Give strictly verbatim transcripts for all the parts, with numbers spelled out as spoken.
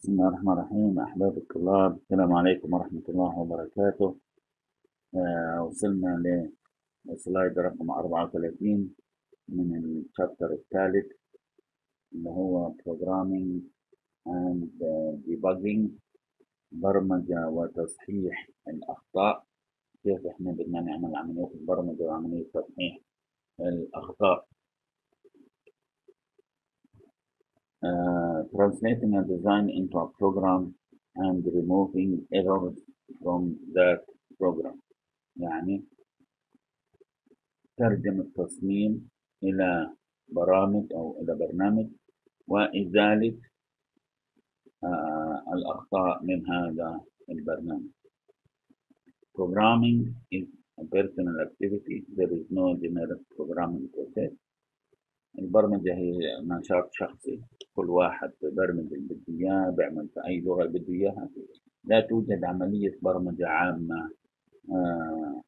بسم الله الرحمن الرحيم. أحباب الطلاب، السلام عليكم ورحمة الله وبركاته. آه وصلنا لسلايد رقم أربعة وثلاثين من الشابتر الثالث اللي هو Programming and Debugging، برمجة وتصحيح الأخطاء. كيف إحنا بدنا نعمل عملية البرمجة وعملية تصحيح الأخطاء. Uh, translating a design into a program and removing errors from that program. يعني ترجم التصميم إلى برامج أو إلى برنامج وإزالة آه الأخطاء من هذا البرنامج. Programming is a personal activity. There is no generic programming process. البرمجة هي نشاط شخصي، كل واحد ببرمج اللي بده إياه، بيعمل في أي لغة بده إياها. لا توجد عملية برمجة عامة آه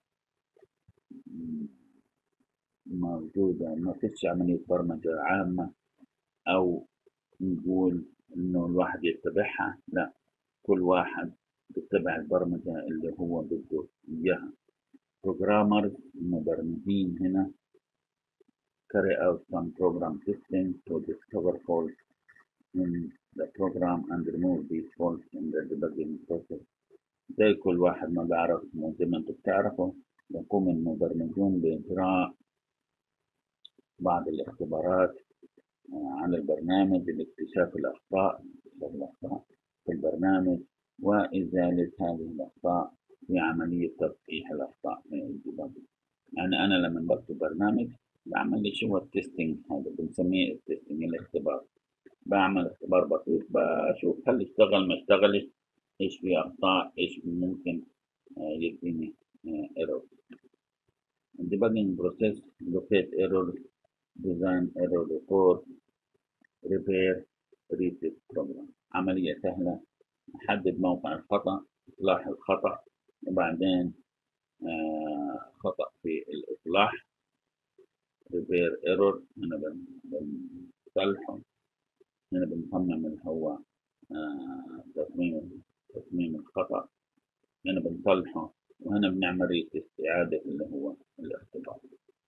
موجودة، ما فيش عملية برمجة عامة أو نقول إنه الواحد يتبعها. لا، كل واحد بيتبع البرمجة اللي هو بده إياها. Programmers المبرمجين هنا carry out some program testing to discover faults in the program and remove these faults in the debugging process. زي كل واحد ما بيعرف، زي ما انتم بتعرفوا، يقوم المبرمجون بإجراء بعض الاختبارات على البرنامج لاكتشاف الأخطاء اكتشاف الأخطاء في البرنامج وإزالة هذه الأخطاء في عملية تصحيح الأخطاء. يعني أنا لما بكتب برنامج بعمل لي شو هو التستنج، هذا بنسميه التستنج، الاختبار. بعمل اختبار بسيط، بشوف هل اشتغل ما اشتغلش، ايش في أخطاء، ايش ممكن يديني ايرور. debugging process: locate errors, design error report, repair, reset program. عملية سهلة، نحدد موقع الخطأ، إصلاح الخطأ، وبعدين آه خطأ في الإصلاح، repair error، هنا بنصلحه، هنا بنصمم اللي هو آه تصميم تصميم الخطأ، هنا بنصلحه، وهنا بنعمل ريتست، إعادة اللي هو الاختبار.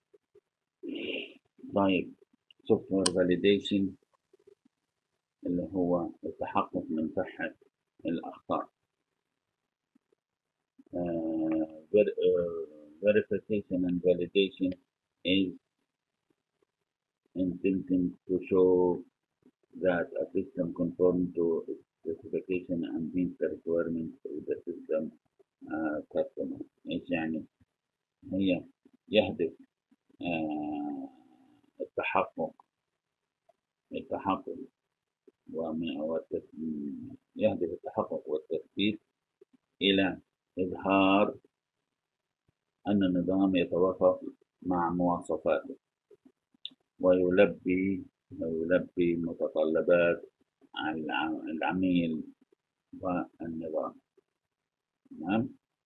طيب software validation اللي هو التحقق من صحة الأخطاء. uh, ver- uh, verification and validation is intended to show that a system conforms to its specification and meets the requirements of the system uh, customer. إيش يعني؟ هي يهدف uh, التحقق التحقق يهدف التحقق والتثبيت إلى إظهار أن النظام يتوافق مع مواصفاته ويلبي ويلبي متطلبات العميل والنظام. تمام.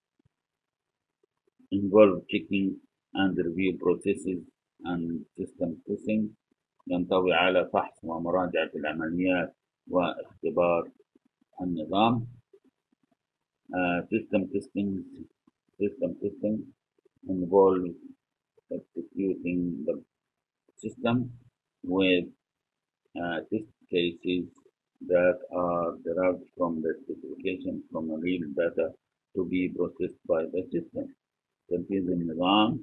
involve checking and review processes and system testing، ينطوي على فحص ومراجعة العمليات واختبار النظام. uh, system testing system testing involves executing the system with uh, test cases that are derived from the specification from real data to be processed by the system. تنفيذ النظام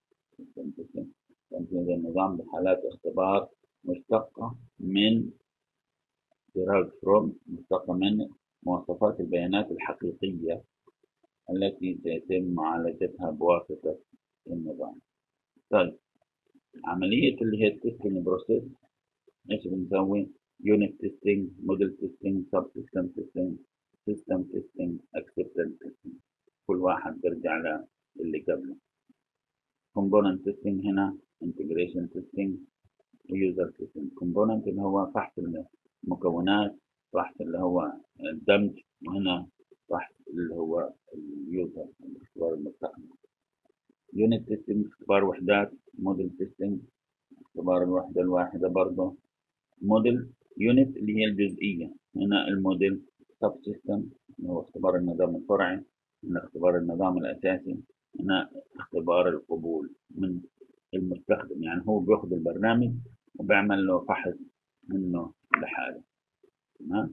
تنفيذ النظام بحالات اختبار مشتقة من derived from مشتقة من مواصفات البيانات الحقيقية التي سيتم معالجتها بواسطة النظام. طيب عملية اللي هي التستنج بروسيس، ايش بنسوي؟ يونت تيستنج، موديل تيستنج، سب سيستم تيستنج، سيستم تيستنج، اكسبتنس تيستنج. كل واحد بيرجع للي قبله. كومبوننت تيستنج هنا، انتجريشن تيستنج، يوزر تيستنج. كومبوننت اللي هو فحص المكونات، فحص اللي هو الدمج، وهنا فحص اللي هو اليوزر، الاختبار المستخدم. يونت تيستنج اختبار وحدات، موديل تيستنج اختبار الوحدة الواحدة برضه، موديل يونت اللي هي الجزئية، هنا الموديل سب سيستم اللي هو اختبار النظام الفرعي، هنا اختبار النظام الأساسي، هنا اختبار القبول من المستخدم. يعني هو بياخد البرنامج وبيعمل له فحص منه لحاله. تمام.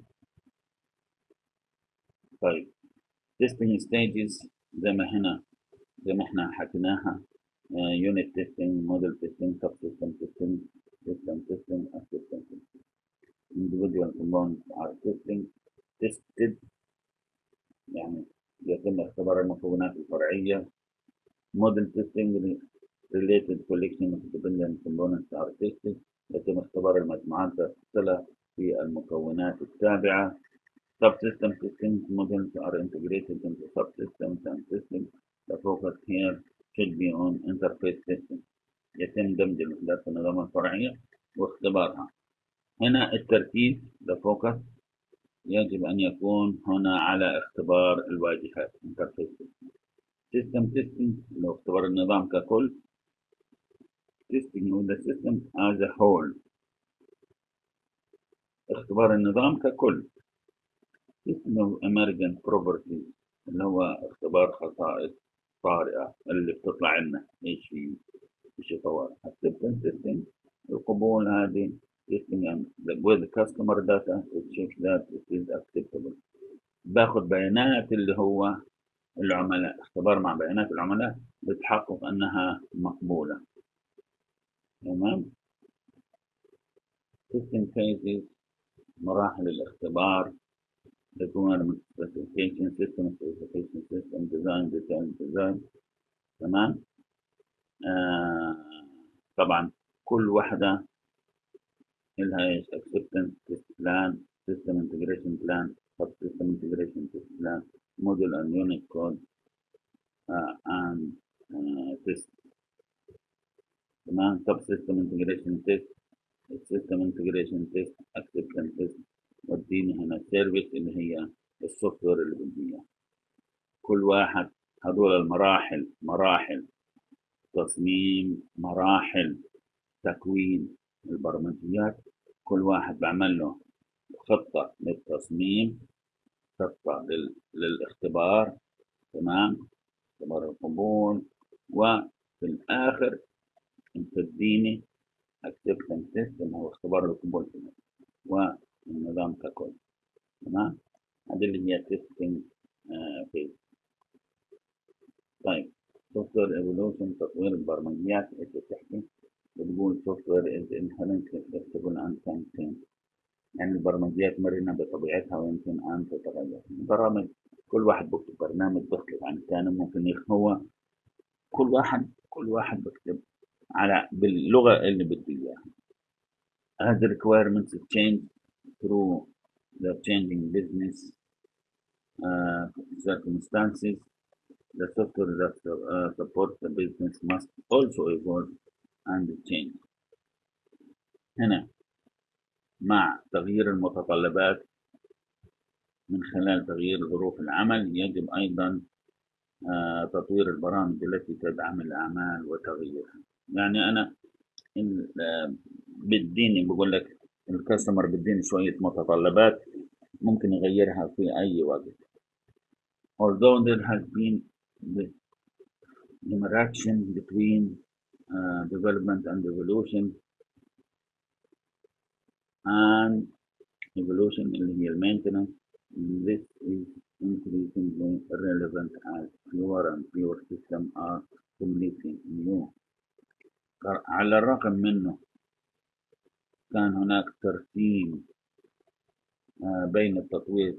طيب testing stages زي ما هنا زي ما احنا حكيناها: يونت تيستنج، موديل تيستنج، سب سيستم تيستنج، سيستم تيستنج، اسيستنت تيستنج. individual components are testing tested يعني يتم اختبار المكونات الفرعية. model testing related collection of dependent components are tested يتم اختبار المجموعات الصلة في المكونات التابعة. subsystem testing models are integrated into subsystems and systems. The focus here should be on interface testing. يتم دمج الوحدات في النظام الفرعية واختبارها. هنا التركيز the focus يجب أن يكون هنا على اختبار الواجهات interface testing. system testing اللي هو اختبار النظام ككل. testing of the system as a whole اختبار النظام ككل. system of emergent properties اللي هو اختبار خصائص طارئة اللي بتطلع لنا ايش في ايش طوارئ. acceptance testing القبول هذه testing with customer data to check that it is acceptable. باخد بيانات اللي هو العملاء، اختبار مع بيانات العملاء لتحقق انها مقبولة. تمام. testing phases مراحل الاختبار requirement specification system specification system design detail design. تمام. آه طبعا كل واحدة لها acceptance test plan, system integration plan, subsystem integration test plan, model and unit code uh, and uh, test. تمام. subsystem integration test, system integration test, acceptance test. وديني هنا service اللي هي السوفت وير اللي بديها. كل واحد هذول المراحل مراحل تصميم، مراحل تكوين البرمجيات. كل واحد بعمل له خطة للتصميم، خطة لل... للاختبار. تمام. اختبار القبول، وفي الآخر تديني acceptance test اللي هو اختبار القبول والنظام ككل. تمام. هذه اللي هي testing phase. طيب software evolution تطوير البرمجيات ايش بتحكي؟ بتقول software is inherently flexible and can change. يعني البرمجيات مرنة بطبيعتها ويمكن أن تتغير. البرامج كل واحد بيكتب برنامج بيختلف عن الثاني، ممكن هو كل واحد كل واحد بيكتب على باللغة اللي بده إياها. As the requirements change through the changing business uh, circumstances, the software that uh, supports the business must also evolve and change. هنا مع تغيير المتطلبات من خلال تغيير ظروف العمل يجب أيضا آه تطوير البرامج التي تدعم الأعمال وتغييرها. يعني أنا آه بديني بقول لك الكاستمر بديني شوية متطلبات ممكن يغيرها في أي وقت. Although there has been the interaction between uh, development and evolution and evolution اللي هي المينتنس, this is increasingly relevant as fewer and fewer systems are completely new. على الرغم منه كان هناك ترتيب بين التطوير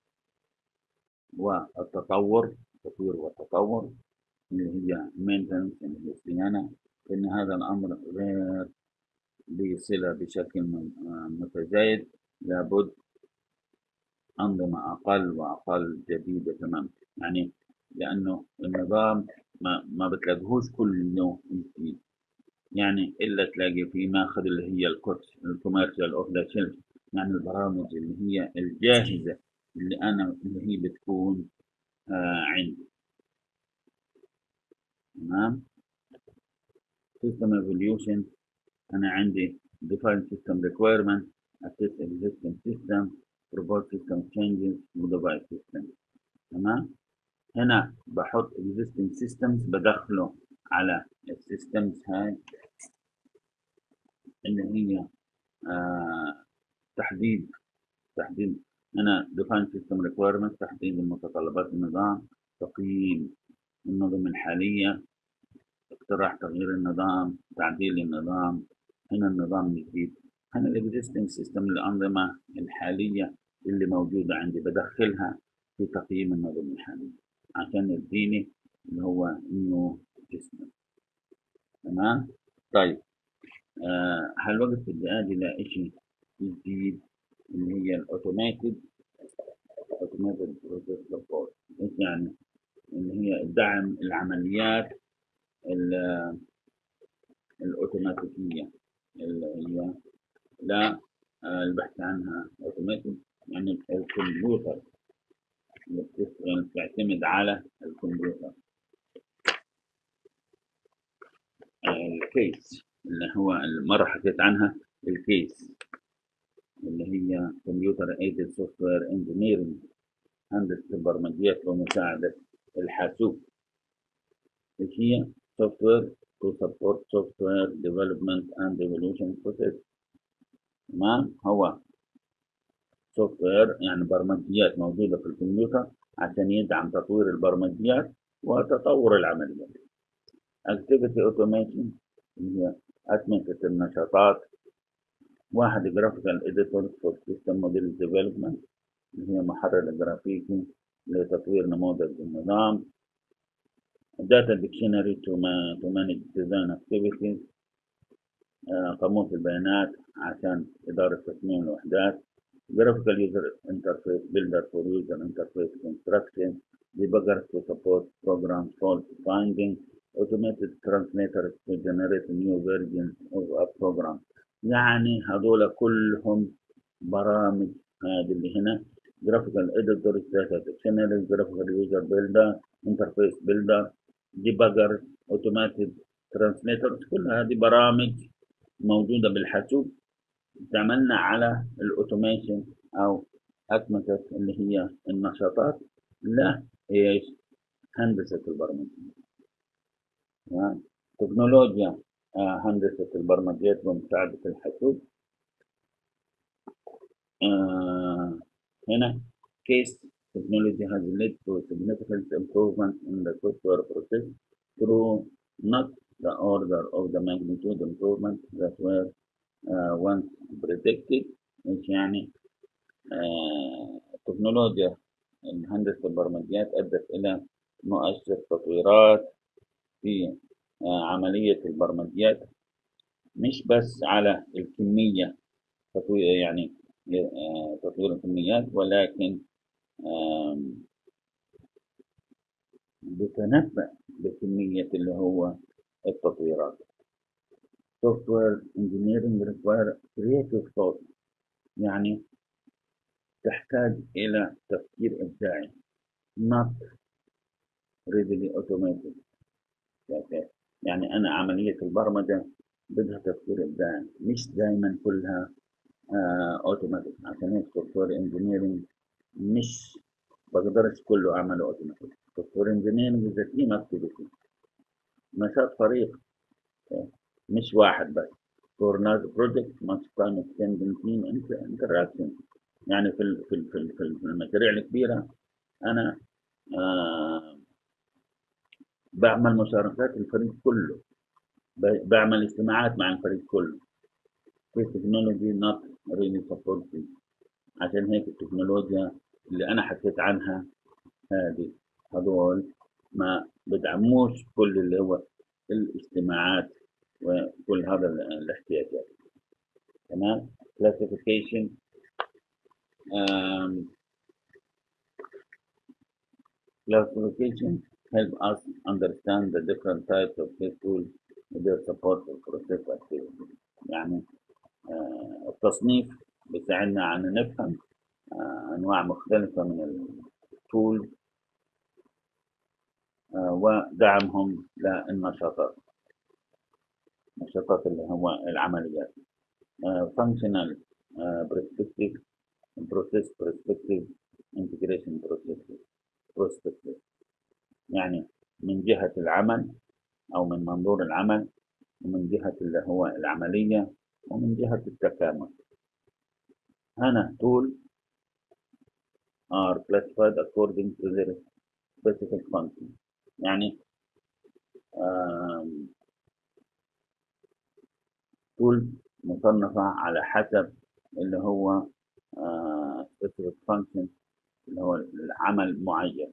والتطور التطوير والتطور اللي هي maintenance اللي هي الصيانة، إن هذا الأمر غير بصلة بشكل متزايد. لابد أنظمة أقل وأقل جديدة. تمام. يعني لأنه النظام ما, ما بتلاقيهوش كل يوم جديد، يعني إلا تلاقي في ماخذ اللي هي الكوتش الكوميرشال أوف ذا شيلف، يعني البرامج اللي هي الجاهزة اللي أنا اللي هي بتكون آه عندي. تمام. system evolution أنا عندي define system requirement assess existing system propose system changes modify system. تمام. هنا بحط existing systems بدخله على السيستمز هاي اللي هي آه تحديد تحديد هنا define system requirements، تحديد المتطلبات النظام، تقييم النظم الحالية، اقتراح تغيير النظام، تعديل النظام. هنا النظام الجديد، هنا الاكزيستنج سيستم الأنظمة الحالية اللي موجودة عندي بدخلها في تقييم النظم الحالية عشان يديني اللي هو نيو سيستم. تمام. طيب آه هالوقت بدي ادي لإشي جديد اللي هي الاوتوماتيد اوتوماتيد بروسيس سبورت. ايش يعني؟ اللي هي دعم العمليات الأوتوماتيكية اللي هي لا آه، البحث عنها أوتوماتيك، يعني الكمبيوتر اللي بتشتغل بتعتمد على الكمبيوتر. آه، الكيس اللي هو المرة حكيت عنها، الكيس اللي هي كمبيوتر ايدد سوفت وير انجينيرنج، هندسة البرمجيات ومساعدة الحاسوب. اللي هي software to support software development and evolution process. تمام. هو سوفت وير يعني برمجيات موجودة في الكمبيوتر عشان يدعم تطوير البرمجيات وتطور العمليات. Activity Automation هي أتمتة النشاطات. واحد Graphical Editor for System Model Development اللي هي محرر جرافيكي لتطوير نموذج النظام. Data Dictionary to, to manage design activities، آه، قاموس البيانات عشان إدارة تصميم الوحدات. Graphical User Interface Builder for User Interface Construction. Debugger to support program fault finding. Automated Translator to generate new versions of a program. يعني هذول كلهم برامج هذه اللي هنا. Graphical Editor Data Dictionary Graphical User Builder Interface Builder Debugger Automated Translator، كل هذه برامج موجودة بالحاسوب تعملنا على الاوتوميشن او أتمتة اللي هي النشاطات لا ايش هندسة البرمجيات. يعني تكنولوجيا آه هندسة البرمجيات ومساعدة الحاسوب. آه هنا case technology has led to significant improvement in the software process through not the order of the magnitude improvement that were uh, once predicted. ايش يعني؟ آه تكنولوجيا هندسة البرمجيات أدت إلى مؤشر تطويرات في آه عملية البرمجيات، مش بس على الكمية تطوير يعني آه تطوير الكميات، ولكن آه بتنبأ بكمية اللي هو التطويرات. Software engineering require creative thought، يعني تحتاج إلى تفكير إبداعي not readily automated. يعني أنا عملية البرمجة بدها تفكير إبداعي، مش دايما كلها أوتوماتيك. عشان هيك سوفت وير انجينيرنج مش بقدرش كله أعمله أوتوماتيك. سوفت وير انجينيرنج إذا تيم أكتيفيتي، نشاط فريق مش واحد بس. for large project much time spent in team interaction. يعني في ال في ال في, ال في المشاريع الكبيرة أنا آه بعمل مشاركات الفريق كله، بعمل اجتماعات مع الفريق كله. في تكنولوجي not really supported. عشان هيك التكنولوجيا اللي أنا حكيت عنها هذه هذول ما بدعموش كل اللي هو الاجتماعات وكل هذا الاحتياجات. تمام. classification um, classification help us understand the different types of case tools with their support for process activity. يعني آه التصنيف بيساعدنا على نفهم آه أنواع مختلفة من التول آه ودعمهم للنشاطات النشاطات اللي هو العمليات. Uh, functional uh, perspective process perspective integration perspective perspective يعني من جهة العمل أو من منظور العمل، ومن جهة اللي هو العملية، ومن جهة التكامل. هنا tool are classified according to their specific function. يعني tool مصنفة على حسب اللي هو آه specific function اللي هو العمل معين.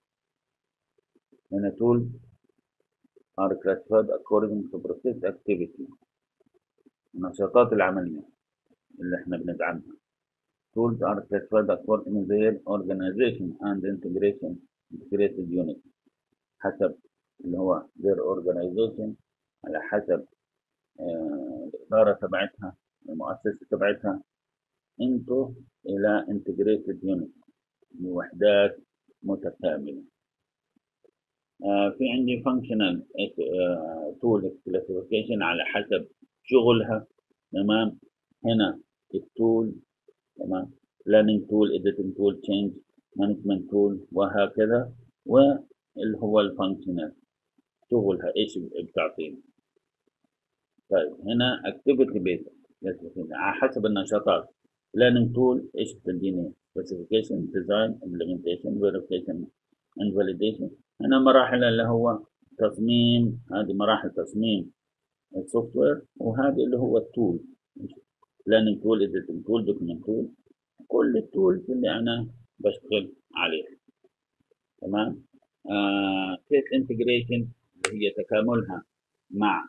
هنا tool are classified according to process activity، النشاطات العملية اللي احنا بندعمها. Tools are classified according to their organization and integration integrated unit، حسب اللي هو their organization، على حسب آه الإدارة تبعتها، المؤسسة تبعتها، into إلى integrated unit، وحدات متكاملة. آه في عندي functional آه tool classification على حسب شغلها. تمام. هنا التول، تمام، planning tool editing tool change management tool وهكذا. واللي هو الفانكشنال شغلها ايش بتعطينا. طيب هنا activity based على حسب النشاطات. planning tool ايش بتديني specification design implementation verification and validation. هنا مراحل اللي هو تصميم، هذه مراحل تصميم السوفت وير، وهذه اللي هو التول planning tool editing tool document tool، كل التولز اللي انا بشتغل عليها. تمام. آه كيس انتجريشن اللي هي تكاملها مع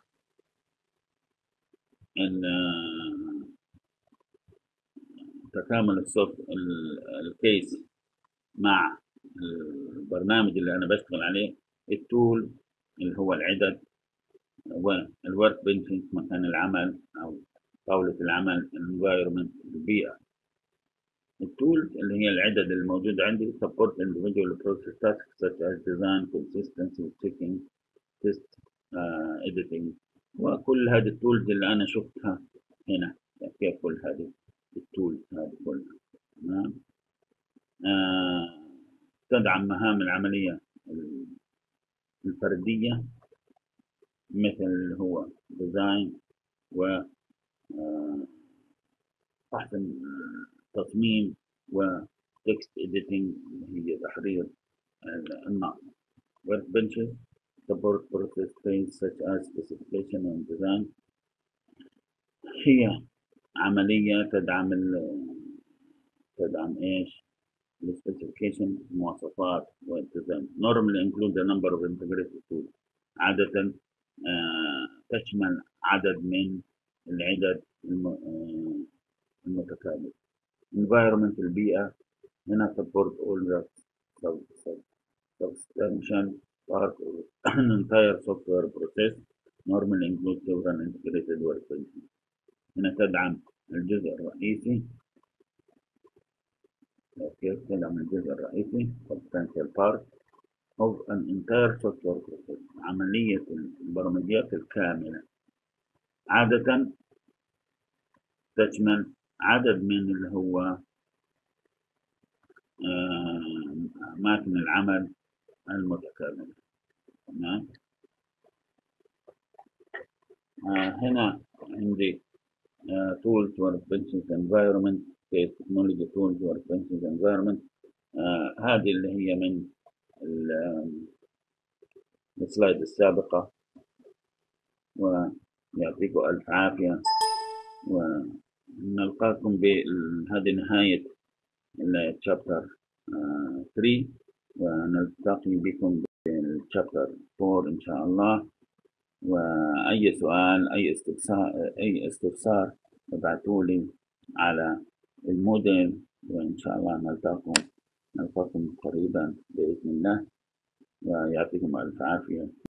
تكامل السوفت الكيس مع البرنامج اللي انا بشتغل عليه. التول اللي هو العدد، والورك بنش مكان العمل او طاولة العمل، الانفايرمنت البيئة. التولز اللي هي العدد الموجود عندي support individual process tasks such as design consistency checking test uh, editing، وكل هذه التولز اللي انا شفتها هنا كيف كل هذه التولز هذه كلها. تمام. آه تدعم مهام العملية الفردية مثل هو ديزاين و آه أحسن تصميم وتكست إديتنج اللي هي تحرير النص. work benches support process phase such as specification and design، هي عملية تدعم ال تدعم إيش؟ السبيسيفيكيشن المواصفات والديزاين. normally include the number of integrated tools، عادة آه تشمل عدد من العدد المتكامل. environment البيئة، هنا support all the substantial part of an entire software process normally include several integrated workbenches. هنا تدعم الجزء الرئيسي، كيف تدعم الجزء الرئيسي substantial part of an entire software process، عملية البرمجيات الكاملة، عادة تشمل عدد من اللي هو أماكن العمل المتكاملة. تمام. آه هنا عندي آه tools workbenches environment technology tools workbenches environment. آه هذه اللي هي من السلايد السابقة، ويعطيكم ألف عافية، ونلقاكم بهذه نهاية الشابتر ثلاثة، ونلتقي بكم بالشابتر أربعة إن شاء الله. وأي سؤال أي استفسار أي استفسار ابعتوا لي على الموديل، وإن شاء الله نلتقي نلقاكم قريبا بإذن الله، ويعطيكم ألف عافية.